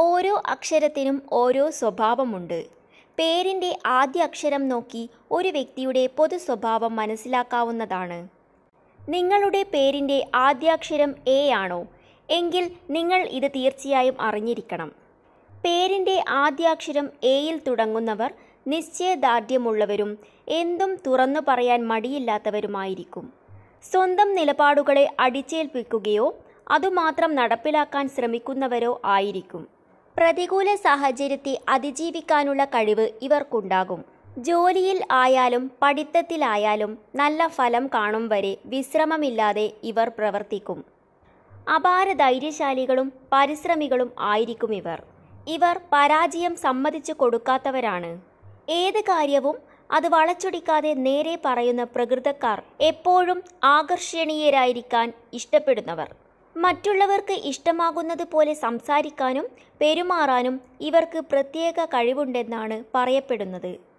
ഓരോ അക്ഷരത്തിനും ഓരോ സ്വഭാവമുണ്ട്. പേരിൻ്റെ ആദ്യ അക്ഷരം നോക്കി ഒരു വ്യക്തിയുടെ പൊതു സ്വഭാവം മനസ്സിലാക്കാവുന്നതാണ്. നിങ്ങളുടെ പേരിൻ്റെ ആദ്യാക്ഷരം എ ആണോ എങ്കിൽ നിങ്ങൾ ഇത് തീർച്ചയായും അറിഞ്ഞിരിക്കണം. പേരിൻ്റെ ആദ്യാക്ഷരം എയിൽ തുടങ്ങുന്നവർ നിശ്ചയദാർഢ്യമുള്ളവരും എന്തും തുറന്നു പറയാൻ മടിയില്ലാത്തവരുമായിരിക്കും. സ്വന്തം നിലപാടുകളെ അടിച്ചേൽപ്പിക്കുകയോ അതുമാത്രം നടപ്പിലാക്കാൻ ശ്രമിക്കുന്നവരോ ആയിരിക്കും. പ്രതികൂല സാഹചര്യത്തെ അതിജീവിക്കാനുള്ള കഴിവ് ഇവർക്കുണ്ടാകും. ജോലിയിൽ ആയാലും പഠിത്തത്തിലായാലും നല്ല ഫലം കാണും വരെ വിശ്രമമില്ലാതെ ഇവർ പ്രവർത്തിക്കും. അപാര ധൈര്യശാലികളും പരിശ്രമികളും ആയിരിക്കും ഇവർ. ഇവർ പരാജയം സമ്മതിച്ചു കൊടുക്കാത്തവരാണ്. ഏത് കാര്യവും അത് വളച്ചൊടിക്കാതെ നേരെ പറയുന്ന പ്രകൃതക്കാർ എപ്പോഴും ആകർഷണീയരായിരിക്കാൻ ഇഷ്ടപ്പെടുന്നവർ. മറ്റുള്ളവർക്ക് ഇഷ്ടമാകുന്നതുപോലെ സംസാരിക്കാനും പെരുമാറാനും ഇവർക്ക് പ്രത്യേക കഴിവുണ്ടെന്നാണ് പറയപ്പെടുന്നത്.